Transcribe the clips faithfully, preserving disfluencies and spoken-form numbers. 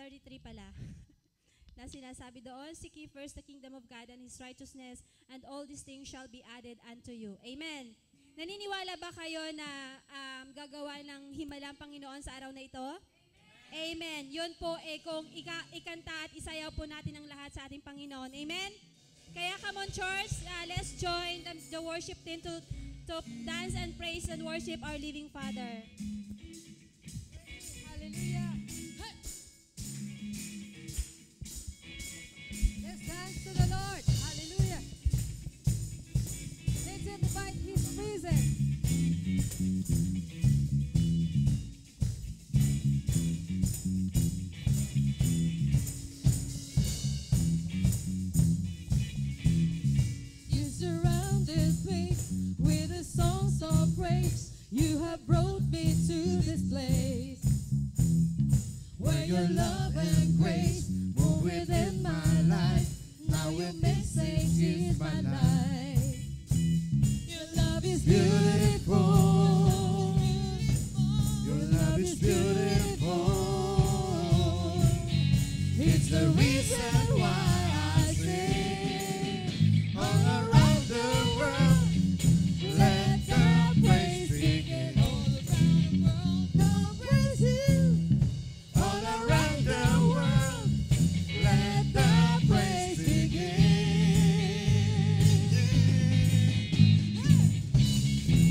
thirty-three pala. Na sinasabi doon, seek ye first the kingdom of God and His righteousness, and all these things shall be added unto you. Amen. Naniniwala ba kayo na um, gagawa ng himala ang Panginoon sa araw na ito? Amen. Amen. Yun po, eh, kung ika, ikanta at isayaw po natin ang lahat sa ating Panginoon. Amen? Kaya come on, church, uh, let's join the, the worship team to, to dance and praise and worship our living Father. Hallelujah. Hey. Let's dance to the Lord. Hallelujah. Let's invite His presence. You surrounded me with the songs of praise. You have brought me to this place where your love and grace move within my life. Now your message is my life. Your love is beautiful. Your love is beautiful. It's the reason why I sing all around the world. Let the praise begin all around the world. God praise you all around the world. Let the praise begin.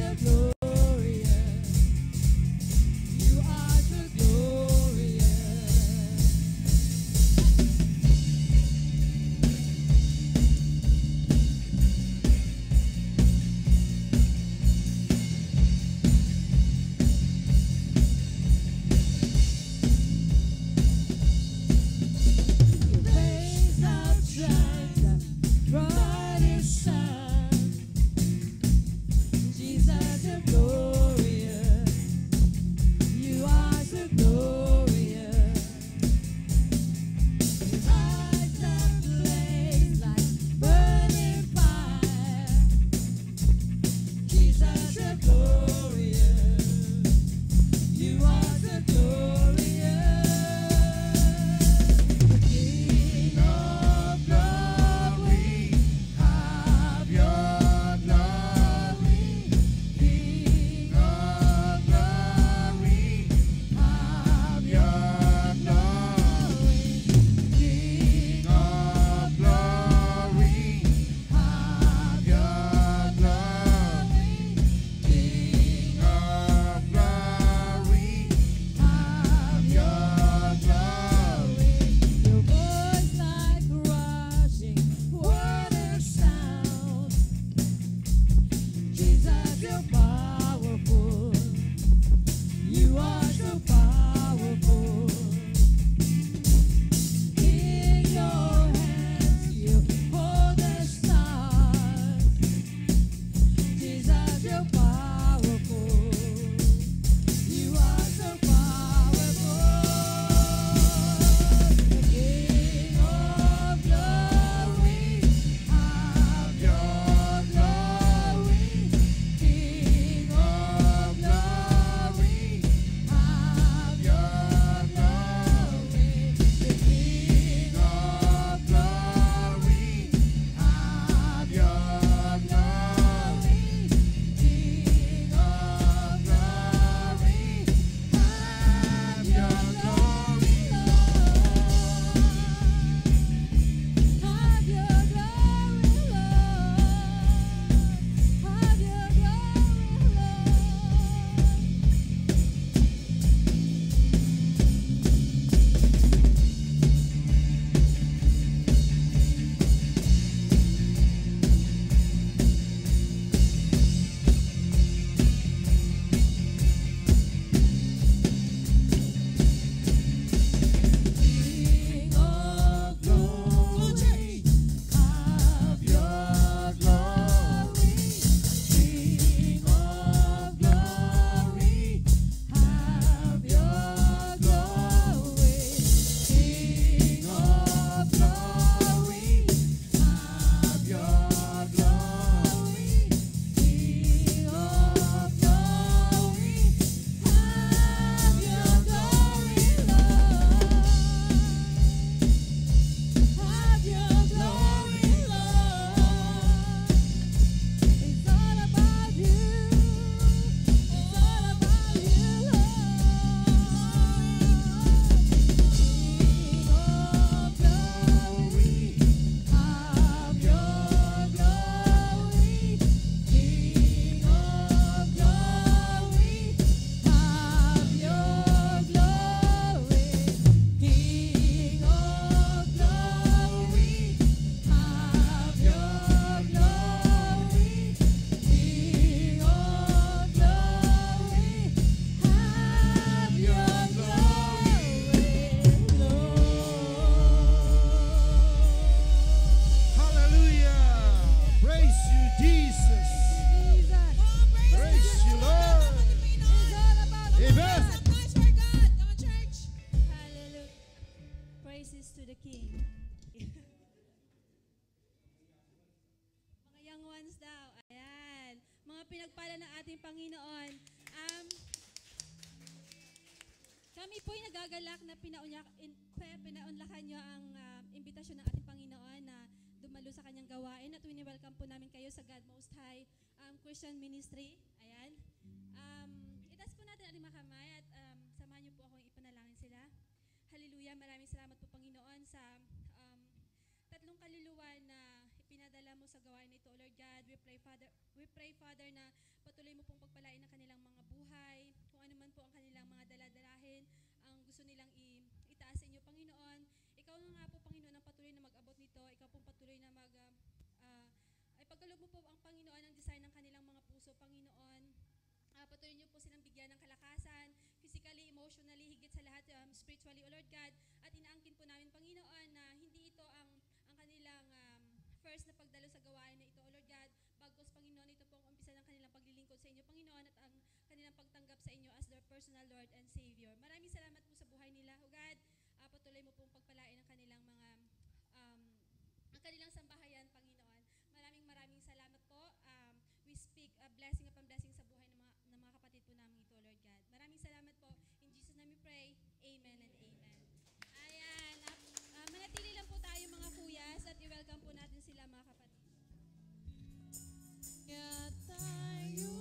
pinagpala ng ating Panginoon. Um, kami po'y nagagalak na pinaunyak, in, pinaunlakan nyo ang uh, imbitasyon ng ating Panginoon na dumalo sa kanyang gawain at wini-welcome po namin kayo sa God Most High um, Christian Ministry. Ayan. Um, itaas po natin ating mga kamay at um, samahan nyo po akong ipanalangin sila. Hallelujah. Maraming salamat po Panginoon sa um, tatlong kaluluwa na ipinadala mo sa gawain nito, Lord God. We pray, Father, we pray, Father, na patuloy mo pong ng kanilang mga buhay, kung ano man po ang kanilang mga daladalahin, ang gusto nilang i- itaas sa inyo, Panginoon. Ikaw na nga po, Panginoon, ang patuloy na mag-abot nito. Ikaw pong patuloy na mag, ah, ah, ay pagkaloob mo po ang Panginoon ang design ng kanilang mga puso, Panginoon. Ah, patuloy niyo po silang bigyan ng kalakasan, physically, emotionally, higit sa lahat, um, spiritually, O Lord God. At inaangkin po namin, Panginoon, na hindi ito ang, ang kanilang um, first na pagdalo sa gawain na ito, O Lord God. Bagkus, Panginoon, ito po ang umpisa ng kanilang paglilingkod sa inyo, Panginoon, at ang kanilang pagtanggap sa inyo as their personal Lord and Savior. Maraming salamat po sa buhay nila, O God. Ah, patuloy mo pong pagpalain ang kanilang mga, um, ang kanilang sambahayan, Panginoon. Maraming maraming salamat po. Um, we speak a blessing upon blessing sa buhay ng mga, ng mga kapatid po namin ito, Lord God. Maraming salamat po. In Jesus' name we pray. Amen and amen. Ayan. Uh, uh, manatili lang po tayo mga kuyas at i-welcome po natin sila mga kapatid. Kaya tayo,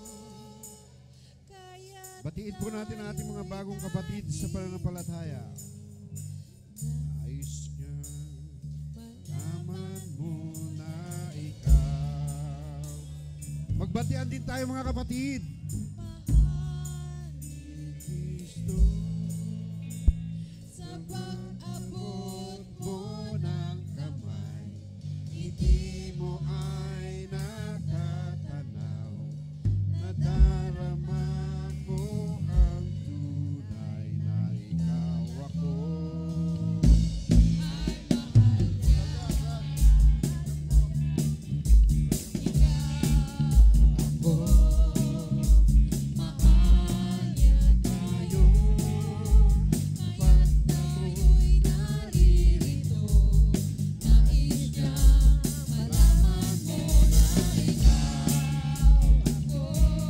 kaya Batiin po natin ang ating mga bagong kapatid sa pananampalataya. Nais niya, malaman mo na ikaw. Magbatian din tayo mga kapatid. mahal Ni Kristo, sa pag-abot mo ng kamay, hindi mo ay natatanaw, nadarama mo ang tunay na ikaw ako. ay mahal niya. Ako, mahal niya tayo, Kaya't ako'y naririto, nais niyang malaman mo na ikaw ako.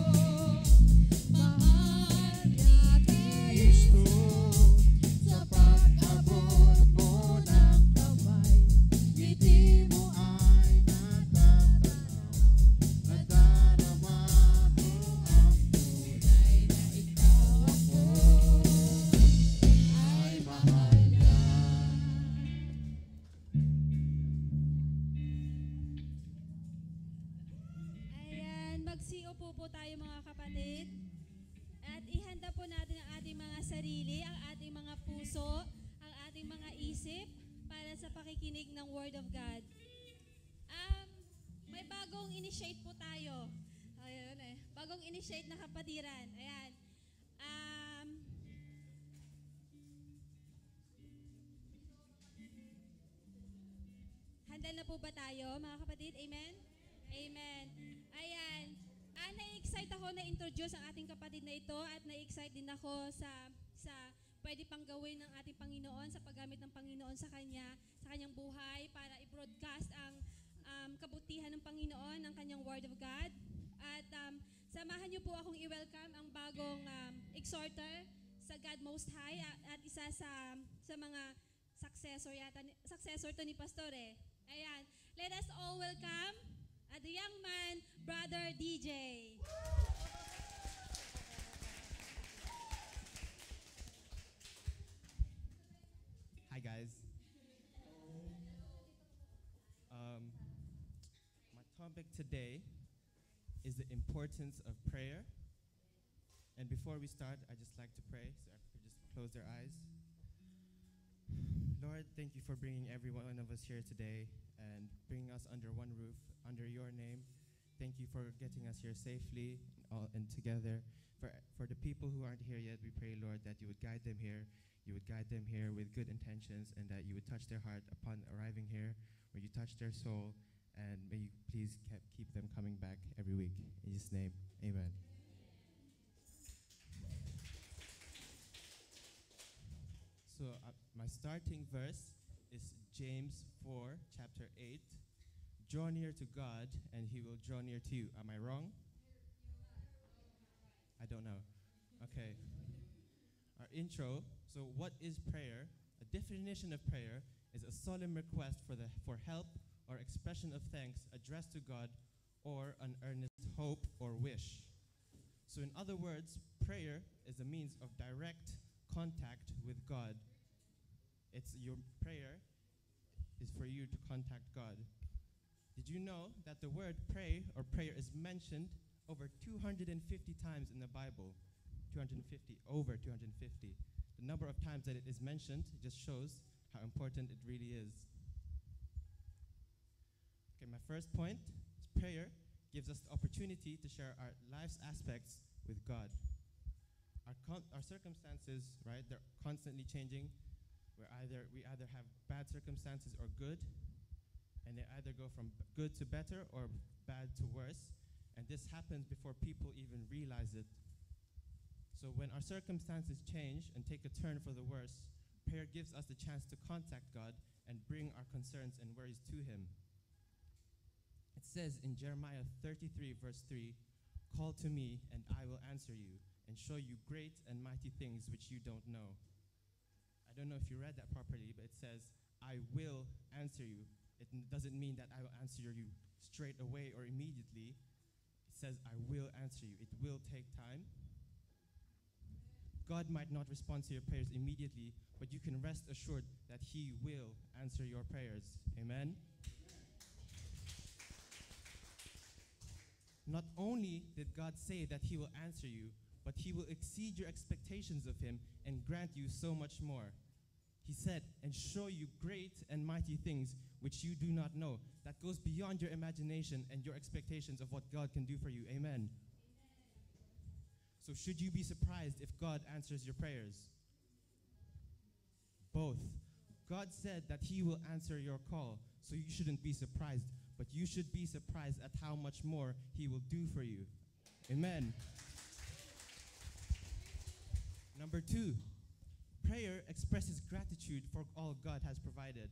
Mahal niya Kristo, sa pag-abot mo ng kamay, ngiti mo ay natatanaw, nadarama mo ang tunay na ikaw ako, ay mahal niya. Ayan, magsiupo po tayo mga kapatid. At ihanda po natin ang ating mga sarili, ang ating mga puso, ang ating mga isip para sa pakikinig ng Word of God. Um, may bagong initiate po tayo. Ayun eh, bagong initiate na kapatiran. Ayan. Um, handa na po ba tayo mga kapatid? Amen? Amen. Ayan. Ah, na-excite ako na introduce ang ating kapatid na ito at na-excite din ako sa sa pwede pang gawin ng ating Panginoon sa paggamit ng Panginoon sa kanya, sa kanyang buhay para i-broadcast ang um, kabutihan ng Panginoon, ng kanyang Word of God. At um, samahan niyo po akong i-welcome ang bagong um, exhorter sa God Most High at, at isa sa sa mga successor yata ni- successor to ni Pastor eh. Ayan. Let us all welcome uh, the young man, Brother D J. Hi guys. Um, my topic today is the importance of prayer. And before we start, I just like to pray. So everyone could just close their eyes. Lord, thank you for bringing every one of us here today and bringing us under one roof, under your name. Thank you for getting us here safely and, all, and together. For, for the people who aren't here yet, we pray, Lord, that you would guide them here. You would guide them here with good intentions and that you would touch their heart upon arriving here, where you touch their soul, and may you please keep, keep them coming back every week. In Jesus' name, amen. So uh, my starting verse is James four, chapter eight. Draw near to God, and he will draw near to you. Am I wrong? I don't know. Okay. Our intro. So what is prayer? A definition of prayer is a solemn request for, the, for help or expression of thanks addressed to God or an earnest hope or wish. So in other words, prayer is a means of direct contact with God. It's your prayer is for you to contact God. Did you know that the word pray or prayer is mentioned over two hundred fifty times in the Bible. two hundred fifty, over two hundred fifty. The number of times that it is mentioned just shows how important it really is. Okay, my first point is prayer gives us the opportunity to share our life's aspects with God. Our, con- our circumstances, right, they're constantly changing. We're either, we either have bad circumstances or good, and they either go from b- good to better or bad to worse, and this happens before people even realize it. So when our circumstances change and take a turn for the worse, prayer gives us the chance to contact God and bring our concerns and worries to Him. It says in Jeremiah thirty-three, verse three, "Call to me, and I will answer you, and show you great and mighty things which you don't know." I don't know if you read that properly, but it says, "I will answer you." It n- doesn't mean that I will answer you straight away or immediately. It says, "I will answer you." It will take time. God might not respond to your prayers immediately, but you can rest assured that He will answer your prayers. Amen? Not only did God say that He will answer you, but He will exceed your expectations of Him and grant you so much more. He said, "And show you great and mighty things which you do not know." That goes beyond your imagination and your expectations of what God can do for you. Amen. So should you be surprised if God answers your prayers? Both. God said that He will answer your call, so you shouldn't be surprised, but you should be surprised at how much more He will do for you. Amen. Number two, prayer expresses gratitude for all God has provided.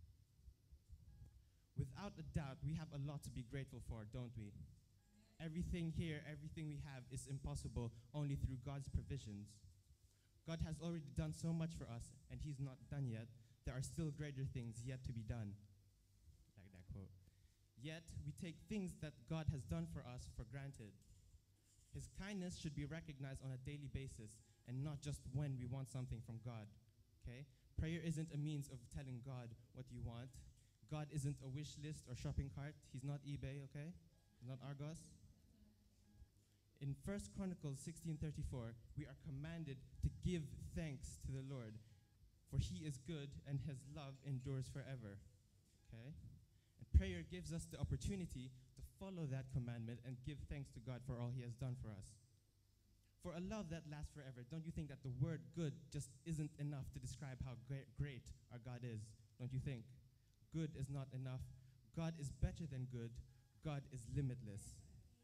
Without a doubt, we have a lot to be grateful for, don't we? Everything here, everything we have is impossible only through God's provisions. God has already done so much for us, and He's not done yet. There are still greater things yet to be done. Like that quote. Yet, we take things that God has done for us for granted. His kindness should be recognized on a daily basis and not just when we want something from God. Okay? Prayer isn't a means of telling God what you want. God isn't a wish list or shopping cart. He's not eBay, okay? He's not Argos. In First Chronicles sixteen thirty-four, we are commanded to give thanks to the Lord, for He is good and His love endures forever. Okay? And prayer gives us the opportunity to follow that commandment and give thanks to God for all He has done for us. For a love that lasts forever, don't you think that the word good just isn't enough to describe how great, great our God is? Don't you think? Good is not enough. God is better than good. God is limitless.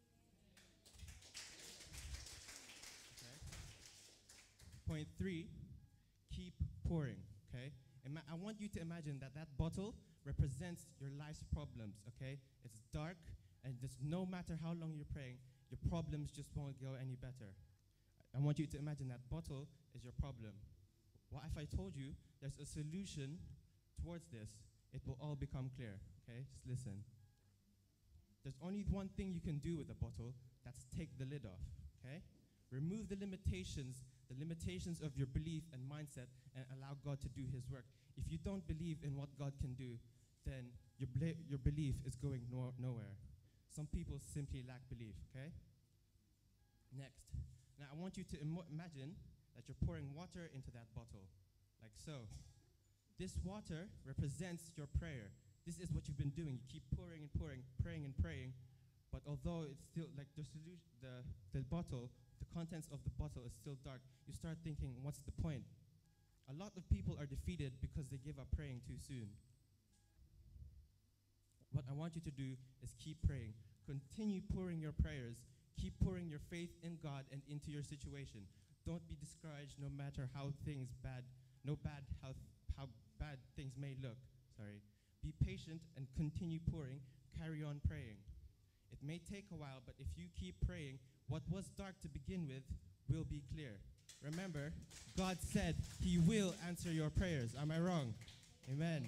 Okay. Point three, keep pouring, okay? Ima- I want you to imagine that that bottle represents your life's problems, okay? It's dark, and just no matter how long you're praying, your problems just won't go any better. I want you to imagine that bottle is your problem. What if I told you there's a solution towards this? It will all become clear, okay? Just listen. There's only one thing you can do with a bottle, that's take the lid off, okay? Remove the limitations, the limitations of your belief and mindset, and allow God to do His work. If you don't believe in what God can do, then your, bla- your belief is going no- nowhere. Some people simply lack belief, okay? Next. Now, I want you to Im- imagine that you're pouring water into that bottle, like so. This water represents your prayer. This is what you've been doing. You keep pouring and pouring, praying and praying, but although it's still, like the solution, the, the bottle, the contents of the bottle is still dark, you start thinking, what's the point? A lot of people are defeated because they give up praying too soon. What I want you to do is keep praying. Continue pouring your prayers. Keep pouring your faith in God and into your situation. Don't be discouraged no matter how things bad, no bad how how bad things may look. Sorry. Be patient and continue pouring. Carry on praying. It may take a while, but if you keep praying, what was dark to begin with will be clear. Remember, God said He will answer your prayers. Am I wrong? Amen.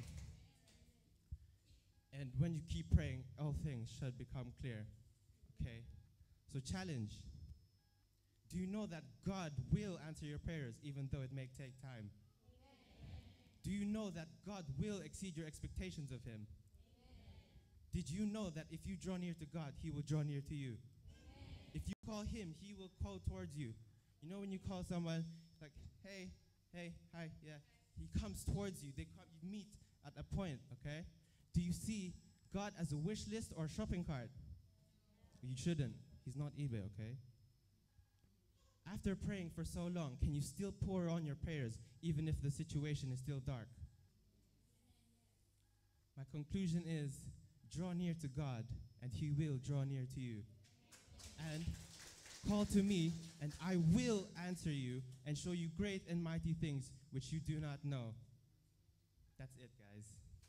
And when you keep praying, all things shall become clear. Okay? So challenge. Do you know that God will answer your prayers even though it may take time? Do you know that God will exceed your expectations of Him? Did you know that if you draw near to God, He will draw near to you? If call him, he will call towards you. You know when you call someone, like, hey, hey, hi, yeah. He comes towards you. They come, you meet at a point, okay? Do you see God as a wish list or shopping cart? You shouldn't. He's not eBay, okay? After praying for so long, can you still pour on your prayers even if the situation is still dark? My conclusion is, draw near to God, and he will draw near to you. And call to me, and I will answer you and show you great and mighty things which you do not know. That's it, guys.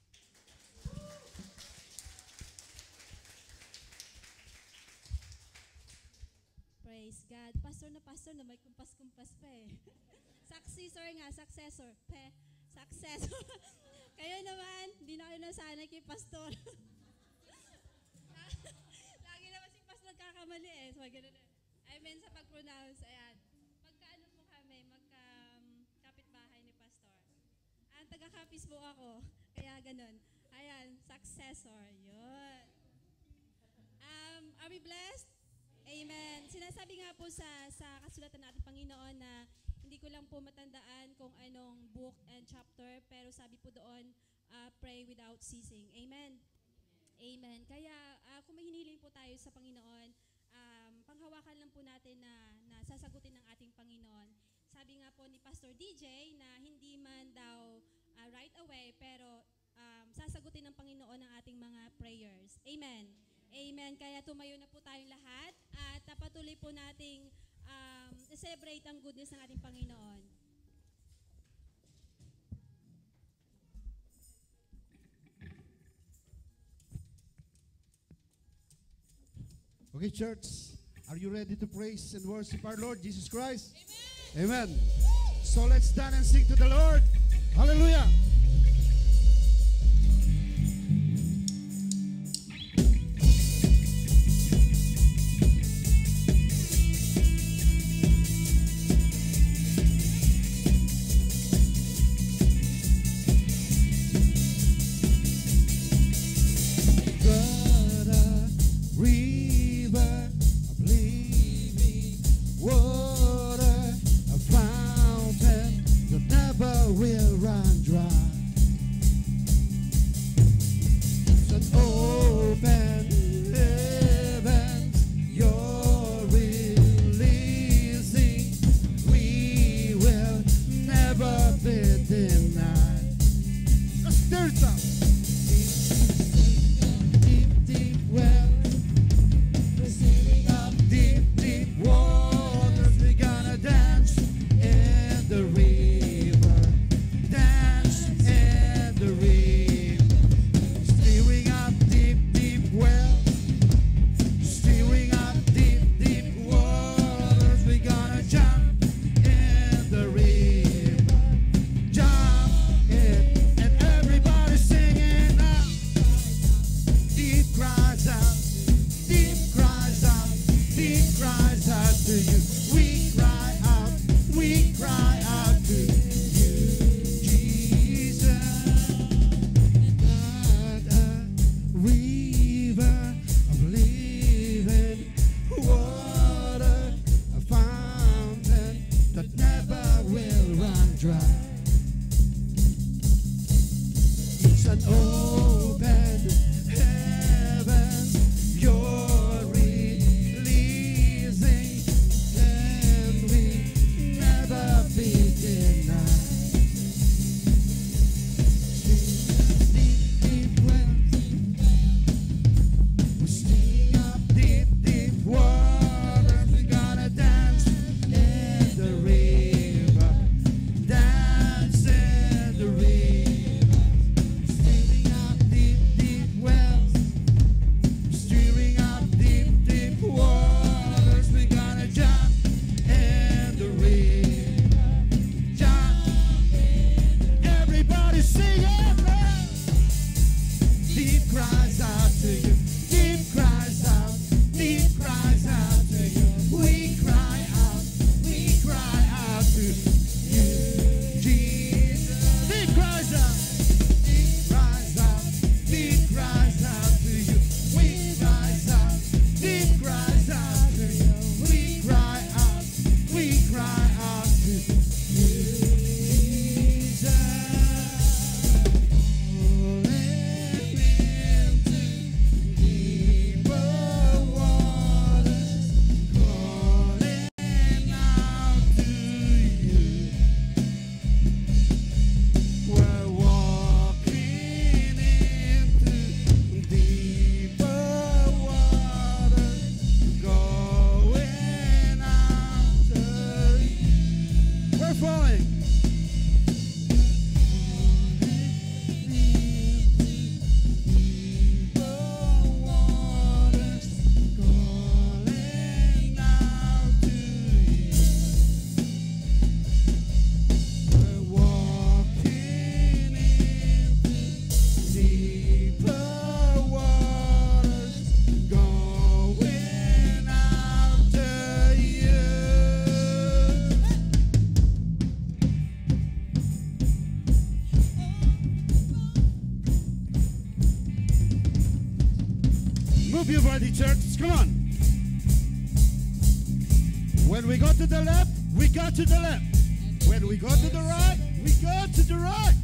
Praise God. Pastor na pastor na may kumpas-kumpas pa eh. Successor nga, successor. Pe, successor. Kayo naman, hindi na kayo nasanay kay pastor. Lagi naman si pastor nagkakamali eh. So, ganun eh. I mean sa pag-pronounce, ayan. Magkaano po kami, magka-kapitbahay ni pastor. Ang taga-kapis po ako, kaya ganun. Ayan, successor. Yun. Um, are we blessed? Amen. Sinasabi nga po sa sa kasulatan natin Panginoon na hindi ko lang po matandaan kung anong book and chapter, pero sabi po doon, uh, pray without ceasing. Amen. Amen. Kaya uh, kung may hiniling po tayo sa Panginoon, um, panghawakan lang po natin na, na sasagutin ng ating Panginoon. Sabi nga po ni Pastor D J na hindi man daw uh, right away, pero um, sasagutin ng Panginoon ang ating mga prayers. Amen. Amen. Kaya tumayo na po tayong lahat at uh, patuloy po nating um, celebrate ang goodness ng ating Panginoon. Okay, church, are you ready to praise and worship our Lord Jesus Christ? Amen. Amen. So let's stand and sing to the Lord. Hallelujah. Move your body, church. Come on. When we go to the left, we go to the left. When we go to the right, we go to the right.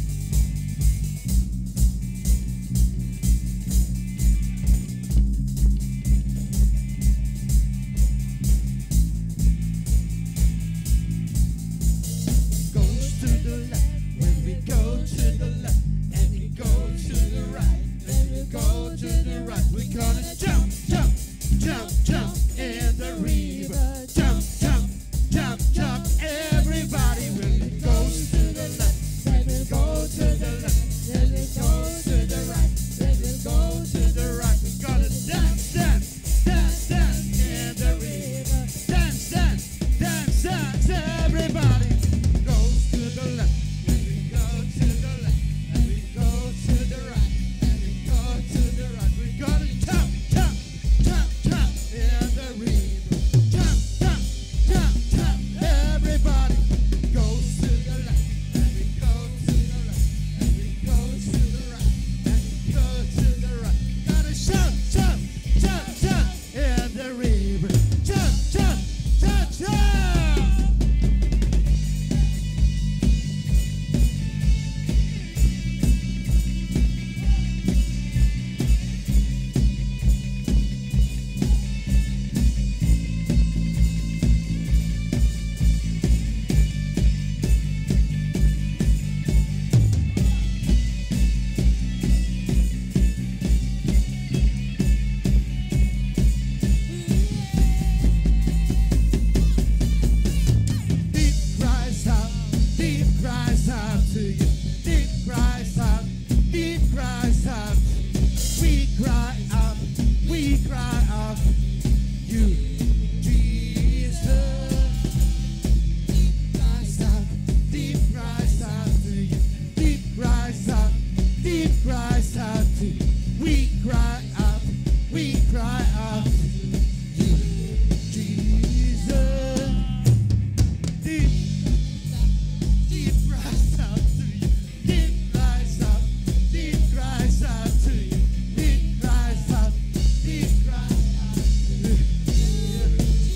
Goes to the left. When we go to the left, and we go to the right. When we go to the right, we gonna jump, jump, jump, jump in the river. Jump, jump, jump, jump, everybody. When we go to the left, when we go to the left, when we go to the right, when we go to the right, we gonna dance, dance, dance, dance in the river. Dance, dance, dance, dance, everybody. Goes to the left, when we go to the left, and we go to the right, and we go to the right, we gonna jump, jump, jump, jump in the river. Jump, jump, jump, jump, everybody. Goes to the left, and we go to the left, and we go to the right, and we go to the right. Gotta jump, jump, jump, jump in the river. Jump, jump, jump, jump. Deep cries out, deep cries out to you. Deep cries out, deep cries out. We cry out, we cry out. You, Jesus. Deep cries out, deep cries out to you. Deep cries out, deep cries out to you. We cry out, we cry out. You, Jesus. Deep, deep cries out to you. Deep cries out, deep cries out to you. Deep cries out, deep cries out to you.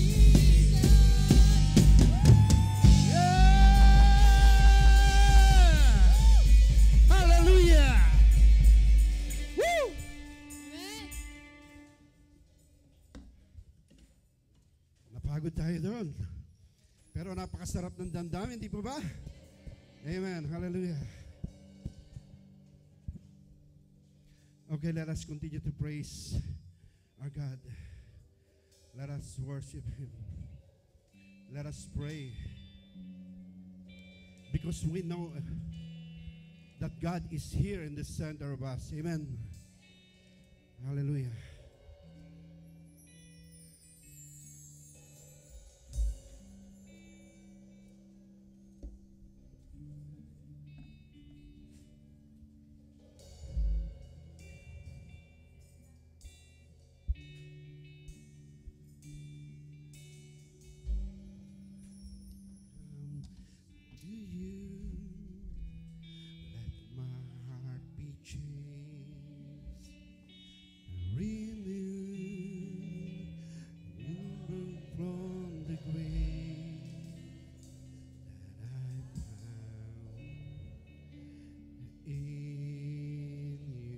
Yeah! Hallelujah! Woo! Amen. Napagod tayo doon. Pero napakasarap ng damdamin, di po ba? Amen. Hallelujah. Okay, let us continue to praise our God. Let us worship Him. Let us pray. Because we know that God is here in the center of us. Amen. Hallelujah. Do you let my heart be changed, renewed, and from the grave that I found in you?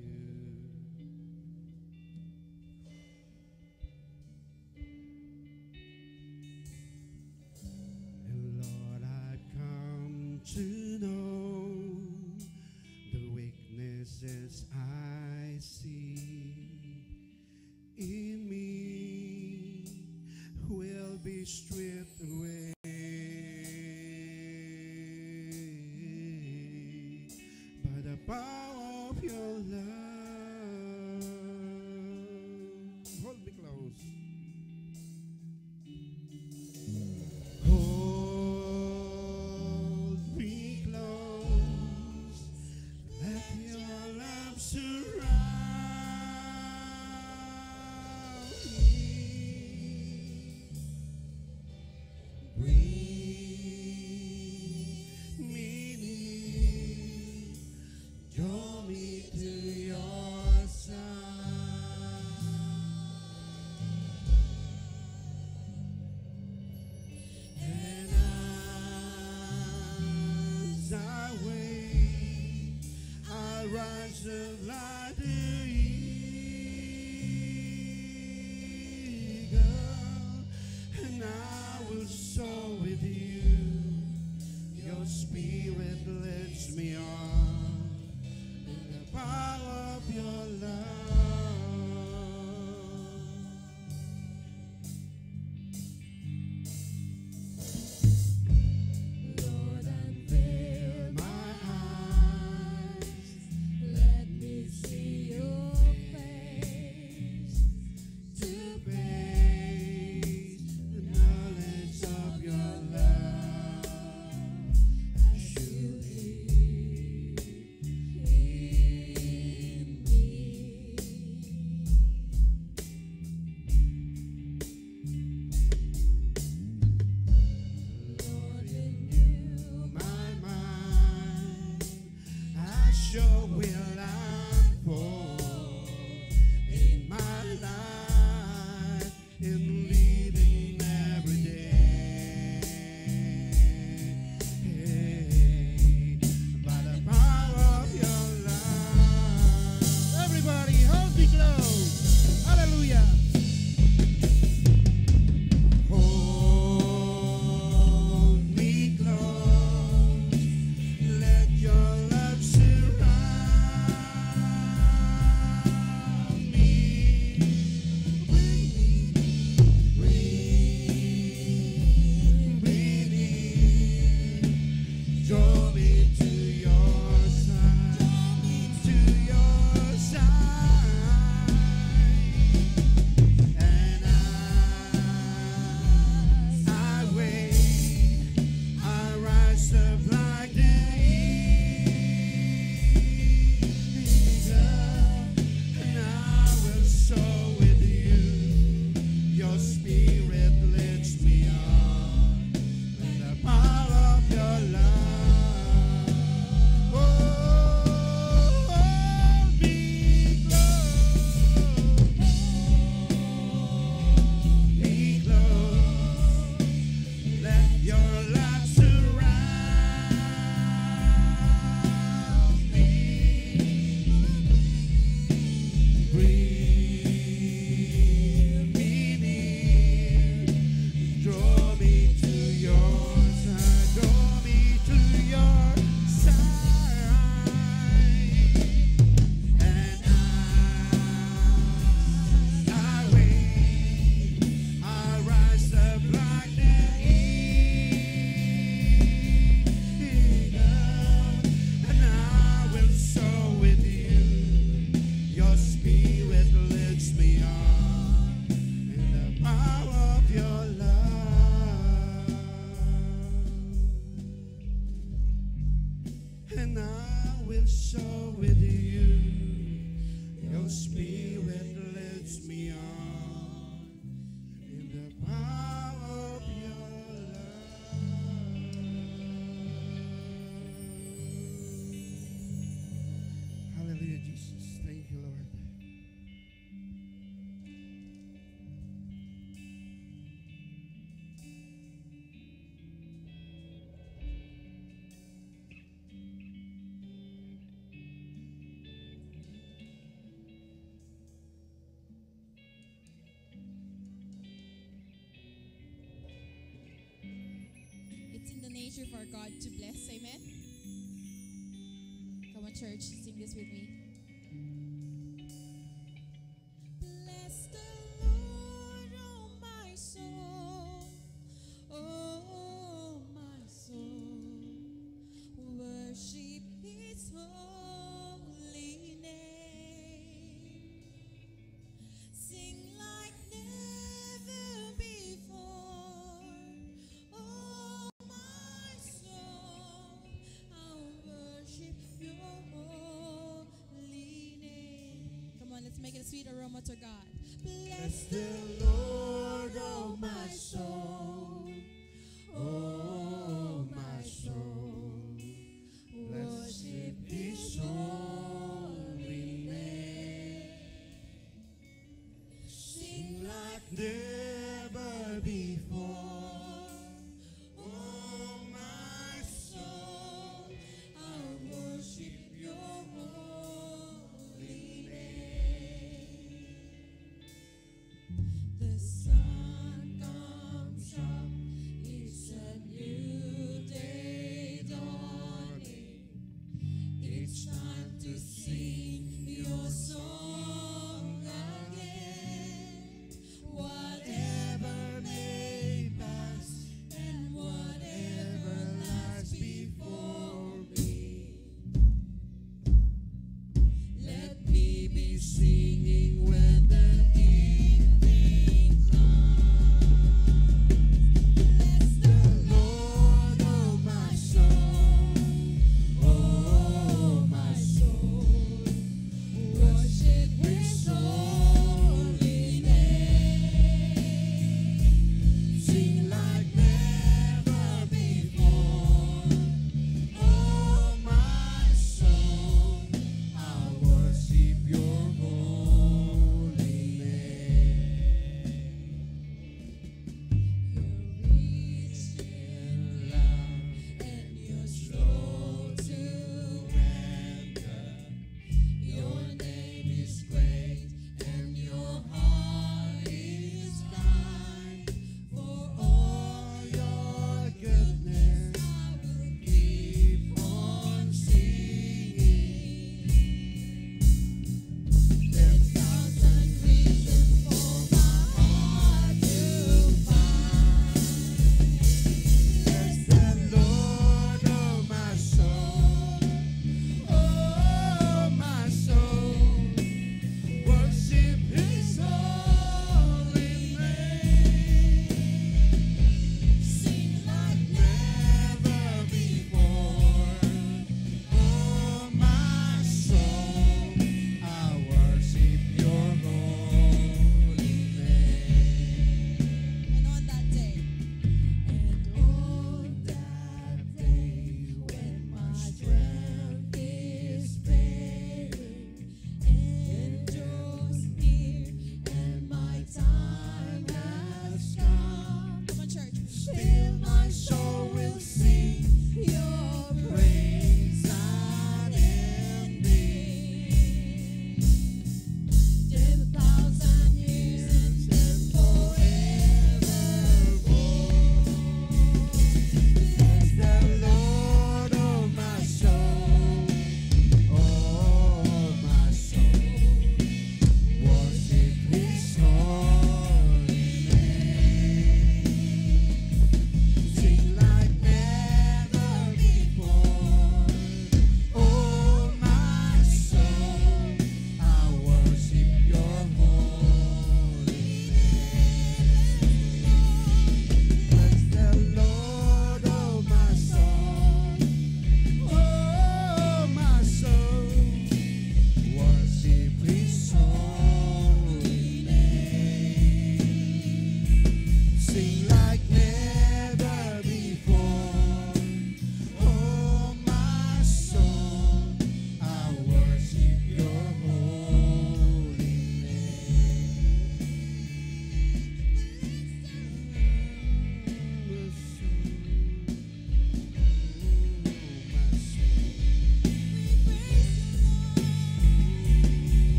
And Lord, I've come to know the weaknesses I see in me will be stripped away by the power of your love. Hold me close. Hold me close. Let your love surround me. Breathe me near. Draw me to your I'll rise up like the eagle, and I will soar with you. Your spirit lifts me on in the power of your love. Lord, unveil my eyes, let me see your face, to praise the knowledge of your love. I should live in me. Lord, renew my mind. I sure will unfold in my life, in living every day. By the power of your love. Everybody, hold me close. Hallelujah. Hold me close. Let your love surround me. Bring me, bring, bring in. Draw me to your side. Draw me to your side. And as I wait, I rise up like the eagle, and I will soar with you. Your spirit lifts me on in the power of your love. Oh, hold me close, me close. Let your love surround me. Bring me near. Draw me to your side. Draw me to your side. And as I wait, I rise up like the eagle, and I will soar with you. Your spirit lifts me on in the power of your love. And I will soar with you. Your spirit lifts me on in the power of your love. Hallelujah, Jesus. Thank you, Lord. It's in the nature for God to bless. Amen. Come on, church, sing this with me. Bless the Lord, oh my soul, oh my soul. Worship His holy name. Sing like never before. Oh my soul, I'll worship Your holy name. Come on, let's make it a sweet aroma to God. Bless the Lord, oh my soul, oh my soul. Worship His holy name. Sing like never before. Oh my soul, I'll worship Your holy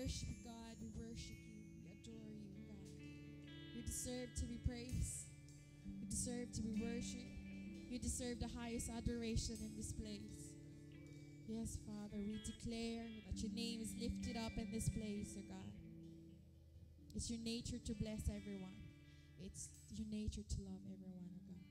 worship you, God. We worship you. We adore you, God. You deserve to be praised. You deserve to be worshipped. You deserve the highest adoration in this place. Yes, Father, we declare that your name is lifted up in this place, oh God. It's your nature to bless everyone. It's your nature to love everyone, oh God.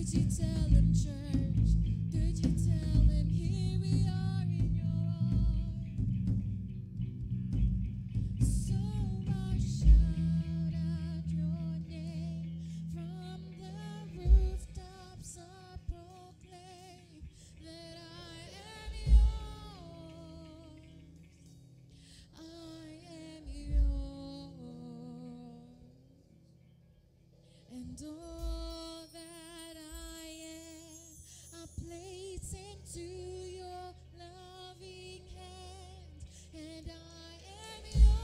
Could you tell him, church? Could you tell him, here we are in your arms? So I shout out your name from the rooftops. I proclaim that I am yours. I am yours. And all that I am, I place into your loving hand. And I am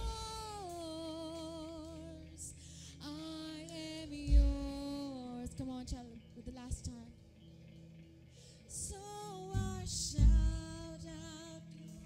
yours. I am yours. Come on, challenge with the last time. So I shout out your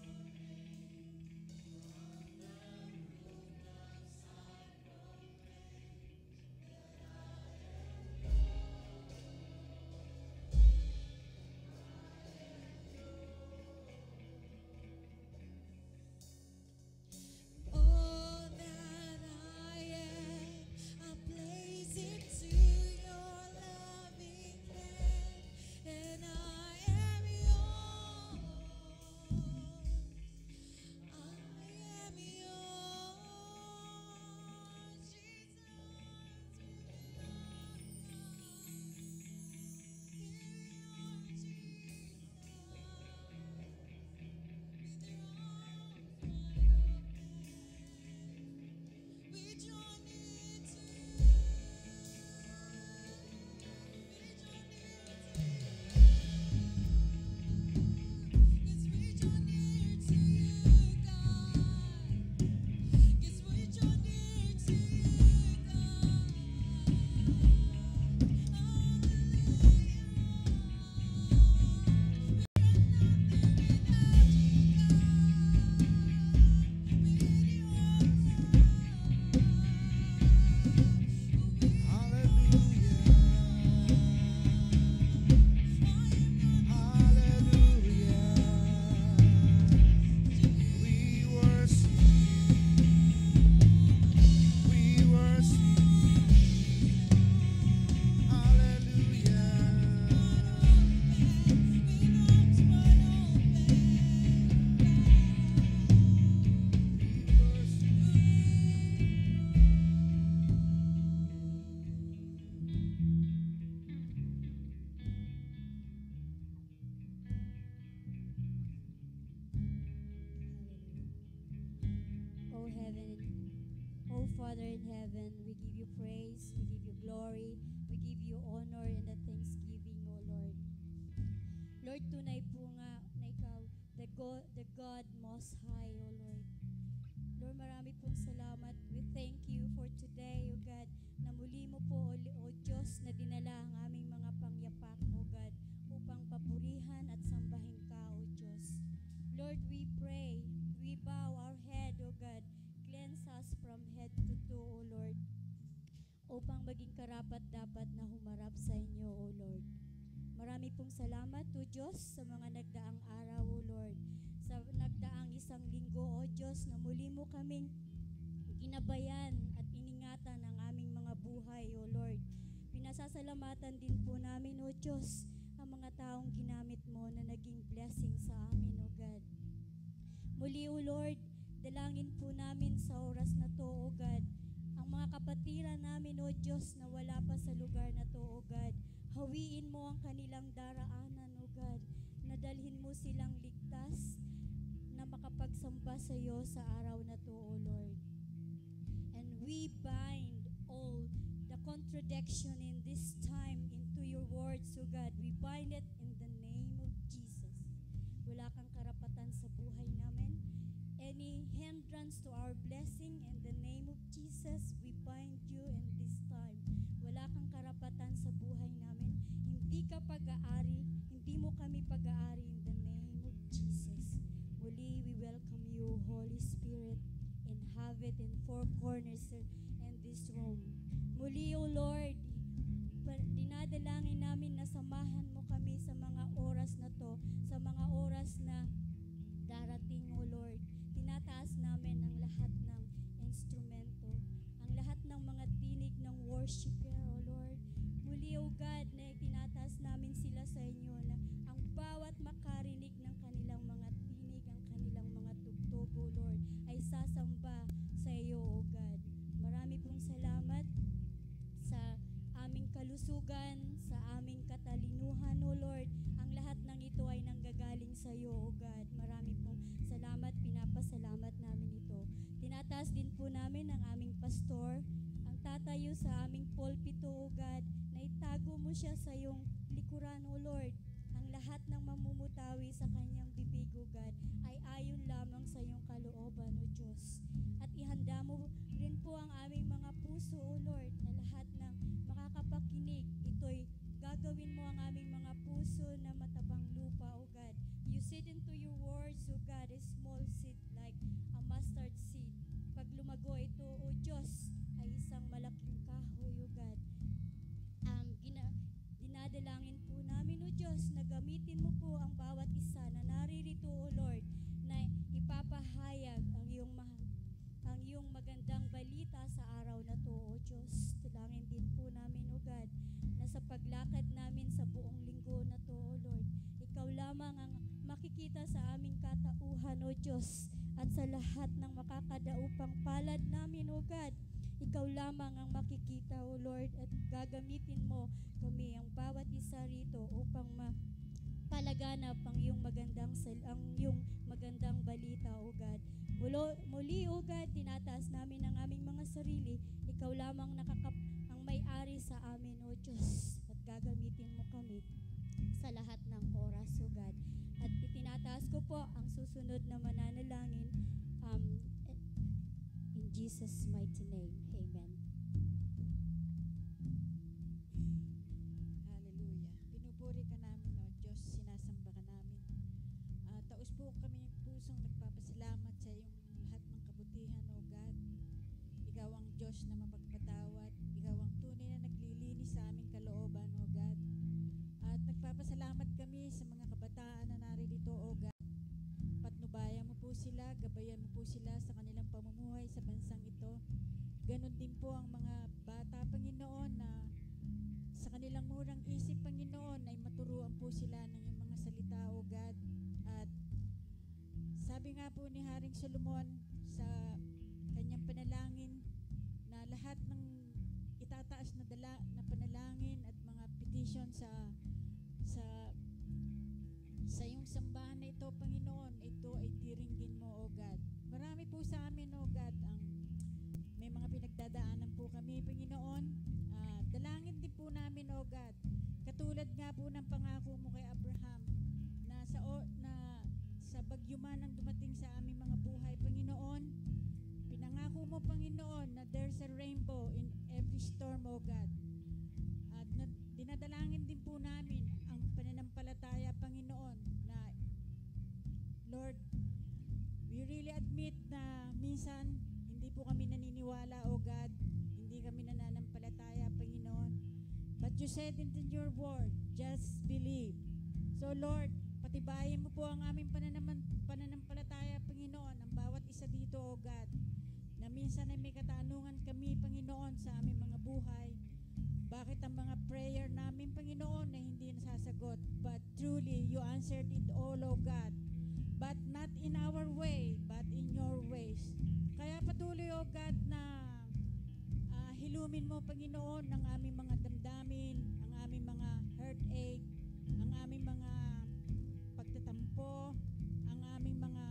all that I am, I place into your loving hand, and I am yours. I am yours, Jesus. We draw near to you. Yes, we draw near to you, God. Yes, we draw near to you, God. We worship, we worship, Oh heaven, oh Father in heaven, we give you praise, we give you glory, we give you honor and the thanksgiving, O Lord. Lord, tunay po nga na ikaw, the God, the God most high, O Lord. Lord, marami pong salamat. We thank you for today, O God, na muli mo po, O, o Diyos, na dinala ang aming mga pangyapak, O God, upang papurihan at sambahin ka, O Diyos. Lord, we pray, we bow our head, O God, cleanse us from head to toe, O Lord, upang maging karapat-dapat na humarap sa inyo, O Lord. Marami pong salamat, O Diyos, sa mga nagdaang araw, O Lord, sa nagdaang isang linggo, O Diyos, na muli mo kaming ginabayan at iningatan ang aming mga buhay, O Lord. Pinasasalamatan din po namin, O Diyos, ang mga taong ginamit mo na naging blessing sa amin, O God. Muli, O Lord, dalangin po namin sa oras na to, O God, ang mga kapatiran namin, O Diyos, na wala pa sa lugar na to, O God. Hawiin mo ang kanilang daraanan, O God. Nadalhin mo silang ligtas na makapagsamba sa iyo sa araw na to, O Lord. And we bind all the contradiction in this time into your words, O God. We bind it in the name of Jesus. Wala kang karapatan sa buhay namin. Any hindrance to our blessing, in the name of Jesus, we bind you in this time. Wala kang karapatan sa buhay namin. Hindi ka pag-aari, hindi mo kami pag-aari in the name of Jesus. Muli, we welcome you, Holy Spirit, inhabit in four corners in this room. Muli, O Lord, pa- dinadalangin namin na samahan mo kami sa mga oras na to, sa mga oras na darating, O Lord. Tinataas namin ang lahat ng instrumento, ang lahat ng mga tinig ng worshiper, O Lord. Muli, O God, na tinataas makarinig ng kanilang mga tinig, ang kanilang mga tugtog, O Lord, ay sasamba sa iyo, O God. Marami pong salamat sa aming kalusugan, sa aming katalinuhan, O Lord. Ang lahat ng ito ay nanggagaling sa iyo, O God. Marami pong salamat, pinapasalamat namin ito. Tinataas din po namin ang aming pastor, ang tatayo sa aming pulpito, O God, na itago mo siya sa iyong likuran, O Lord. Ang lahat ng mamumutawi sa kanyang bibig, O God, ay ayon lamang sa iyong kalooban, O Diyos. At ihanda mo rin po ang aming mga puso, O Lord, na lahat ng makakapakinig, ito'y gagawin mo ang aming mga puso na matabang lupa, O God. You said into your words, O God, a small seed like a mustard seed. Pag lumago ito, O Diyos, ay isang malaking kahoy, O God. Um, gina, dinadalangin po namin, O Diyos, na gamitin mo po ang bawat isa na naririto, O Lord, na ipapahayag ang iyong ma- ang iyong magandang balita sa araw na to, O Diyos. Dalangin din po namin, O God, na sa paglakad namin sa buong linggo na to, O Lord, ikaw lamang ang makikita sa aming katauhan, O Diyos, at sa lahat ng makakadaupang palad namin, O God. Ikaw lamang ang makikita, O Lord, at gagamitin mo kami, ang bawat isa rito, upang mapalaganap ang iyong magandang sal- ang iyong magandang balita, O God. Mulo, muli, O God, tinataas namin ang aming mga sarili. Ikaw lamang nakakap ang may-ari sa amin, O Diyos, at gagamitin mo kami sa lahat ng oras, O God. At itinataas ko po ang susunod na mananalangin um, in Jesus' mighty name. Amen. Hallelujah. Pinupuri ka namin, O Diyos. Sinasamba ka namin. Ah, taos po kami pusong nagpapasalamat sa iyong lahat ng kabutihan, O God. Ikaw ang Diyos na mapagpatawad. Ikaw ang tunay na naglilinis sa aming kalooban, O God. At nagpapasalamat kami sa mga kabataan na naririto, O God. Patnubayan mo po sila, gabayan mo po sila sa kanilang pamumuhay sa bansang ito. Ganon din po ang mga bata, Panginoon, na sa kanilang murang isip, Panginoon, ay maturuan po sila ng iyong mga salita, O God. At sabi nga po ni Haring Solomon sa kanyang panalangin na lahat ng itataas na dala na panalangin at mga petition sa sa sa iyong sambahan na ito, Panginoon, ito ay diringgin mo, O God. Marami po sa amin, O God, ang may mga pinagdadaanan po kami, Panginoon. Ah, dalangin din po namin, O God. Katulad nga po ng pangako mo kay Abraham na sa o, na sa bagyo man ang dumating sa aming mga buhay, Panginoon. Pinangako mo, Panginoon, na there's a rainbow in every storm, O God. At na, dinadalangin din po namin ang pananampalataya, Panginoon, na Lord, we really admit na minsan hindi po kami naniniwala, O God. Hindi kami nananampalataya, Panginoon. But you said in your word, just believe. So Lord, patibayin mo po ang aming pananaman, pananampalataya, Panginoon, ang bawat isa dito, O God, na minsan ay may katanungan kami, Panginoon, sa aming mga buhay. Bakit ang mga prayer namin, Panginoon, ay hindi nasasagot? But truly, you answered it all, O God. But not in our way, but in your ways. Kaya patuloy, O God, na uh, hilumin mo, Panginoon, ang aming mga damdamin, ang aming mga heartache, ang aming mga pagtatampo, ang aming mga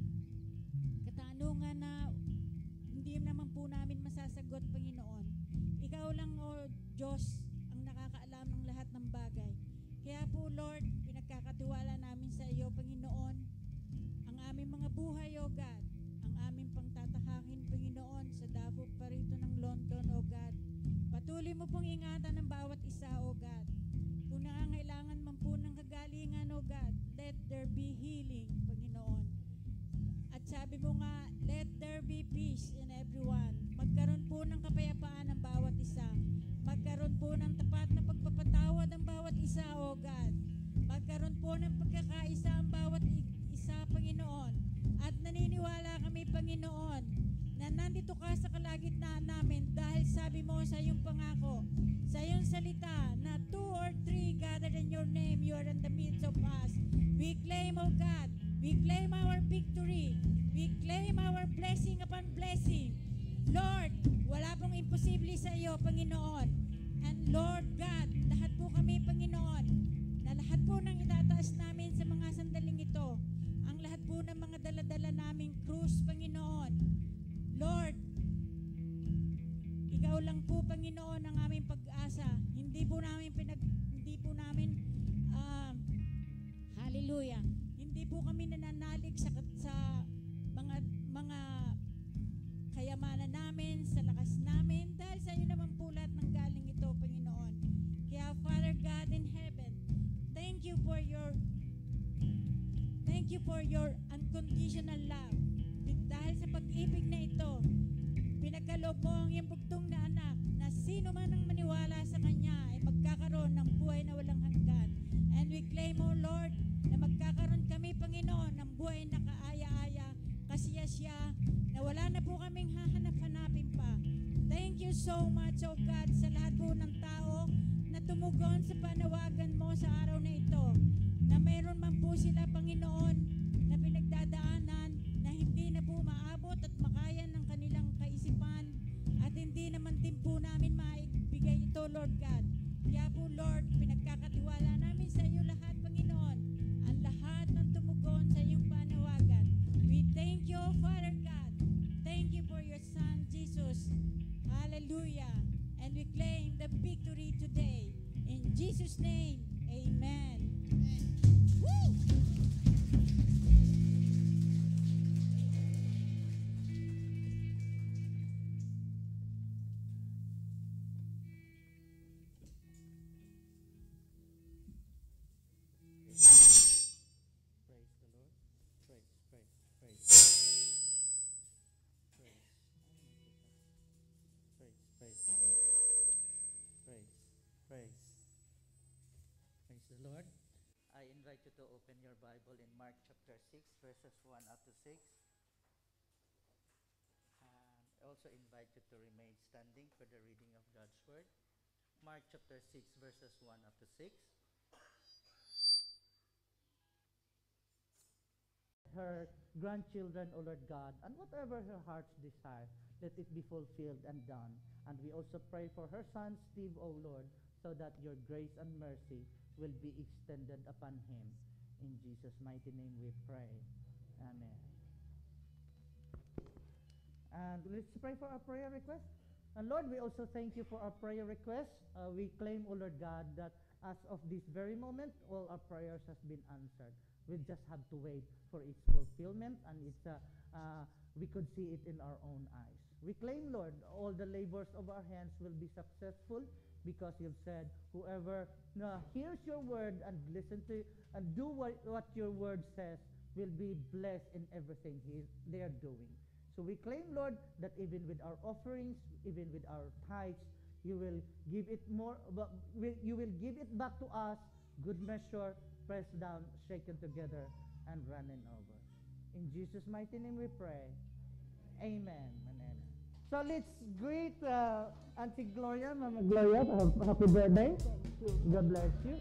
katanungan na hindi naman po namin masasagot, Panginoon. Ikaw lang, O Diyos, ang nakakaalam ng lahat ng bagay. Kaya po, Lord, pinagkakatiwala namin sa iyo, Panginoon, ang aming mga buhay, O God, ang aming pangtatahakin, Panginoon, sa dako pa rito ng London, O God. Patuloy mo pong ingatan ng bawat isa, O God. Kung nangangailangan man po ng kagalingan, O God, let there be healing, Panginoon. At sabi mo nga, let there be peace in everyone. Magkaroon po ng kapayapaan ang bawat isa. Magkaroon po ng tapat na pagpapatawad ang bawat isa, O God. Magkaroon po ng pagkakaisa ang bawat isa, Panginoon. At naniniwala kami, Panginoon, na nandito ka sa kalagitnaan namin dahil sabi mo sa iyong pangako, sa iyong salita, na two or three gathered in your name, you are in the midst of us. We victory. We claim our blessing upon blessing. Lord, wala pong imposible sa iyo, Panginoon. And Lord God, lahat po kami, Panginoon, na lahat po ng itataas namin sa mga sandaling ito, ang lahat po ng mga daladala naming krus, Panginoon. Lord, ikaw lang po, Panginoon, ang aming pag-asa. Hindi po namin pinag hindi po namin um, hallelujah. Hindi po kami nananalig sa sa mga mga kayamanan namin, sa lakas namin, dahil sa iyo naman po lahat ng galing ito, Panginoon. Kaya Father God in heaven, thank you for your thank you for your unconditional love. Dahil sa pag-ibig na ito, pinagkaloob mo ang iyong bugtong na anak na sino man ang maniwala sa Kanya ay magkakaroon ng buhay na walang hanggan. And we claim, O Lord, na magkakaroon kami, Panginoon, ng buhay na kaaya-aya, kasiyasya, na wala na po kaming hahanap-hanapin pa. Thank you so much, O God, sa lahat po ng tao na tumugon sa panawagan mo sa araw na ito, na mayroon man po sila, Panginoon, na pinagdadaanan na hindi na po maabot at makaya ng kanilang kaisipan at hindi naman din po namin maibigay ito, Lord God. Kaya po, Lord, pinagkakatiwala namin sa iyo lahat, Panginoon, ang lahat ng tumugon sa iyong panawagan. We thank you, Father God. Thank you for your Son, Jesus. Hallelujah. And we claim the victory today. In Jesus' name, amen. Woo! Praise the Lord. Praise, praise, praise. Praise. Praise, praise, praise, praise. Praise the Lord. I invite you to open your Bible in Mark chapter six, verses one up to six. And I also invite you to remain standing for the reading of God's Word. Mark chapter six, verses one up to six. Her grandchildren, O Lord God, and whatever her heart's desire, let it be fulfilled and done. And we also pray for her son, Steve, O Lord, so that your grace and mercy will be extended upon him. In Jesus' mighty name we pray. Amen. And let's pray for our prayer request. And Lord, we also thank you for our prayer request. Uh, we claim, O Lord God, that as of this very moment, all our prayers has been answered. We just have to wait for its fulfillment, and it's uh, uh, we could see it in our own eyes. We claim, Lord, all the labors of our hands will be successful, because you've said, whoever uh, hears your word and listen to and do what, what your word says will be blessed in everything he, they are doing. So we claim, Lord, that even with our offerings, even with our tithes, you will give it more. But you will give it back to us, good measure, pressed down, shaken together, and running over. In Jesus' mighty name we pray. Amen. Amen. So let's greet uh, Auntie Gloria, Mama Gloria. Happy birthday. God bless you.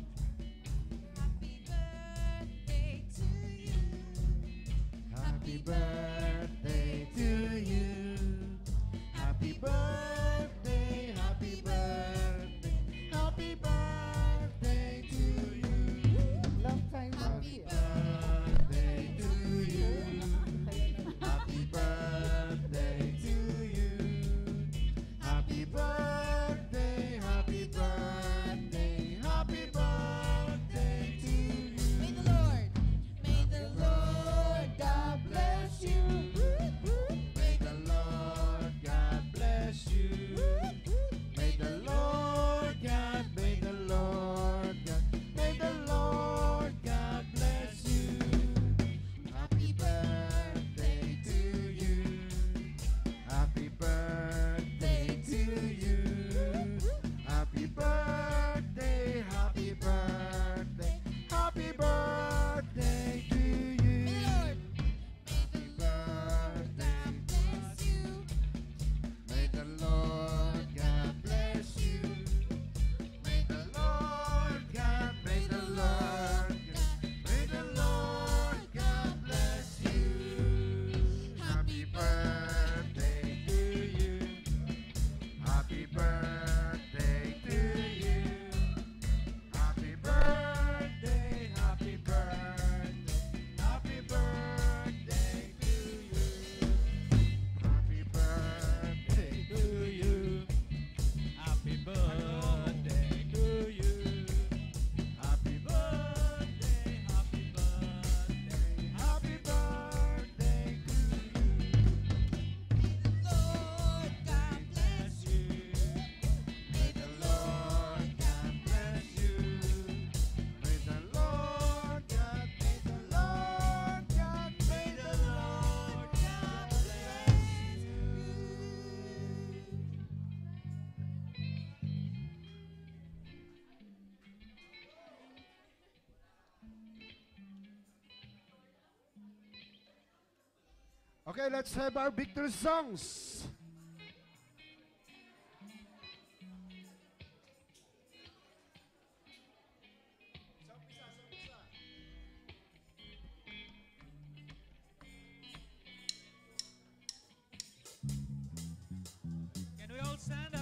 Happy birthday to you. Happy birthday, happy birthday, happy birthday to you. Long time no Happy see. birthday to you. Happy birthday to you. Happy birthday, happy birthday, happy birthday to you. May the Lord, may the Lord God bless you. May the Lord God bless you. Okay, let's have our victory songs. Can we all stand up?